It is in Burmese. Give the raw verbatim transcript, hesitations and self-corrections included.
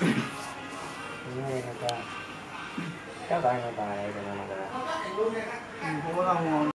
Ini naka. Các bạn người ta đây là naka. Không có đâu.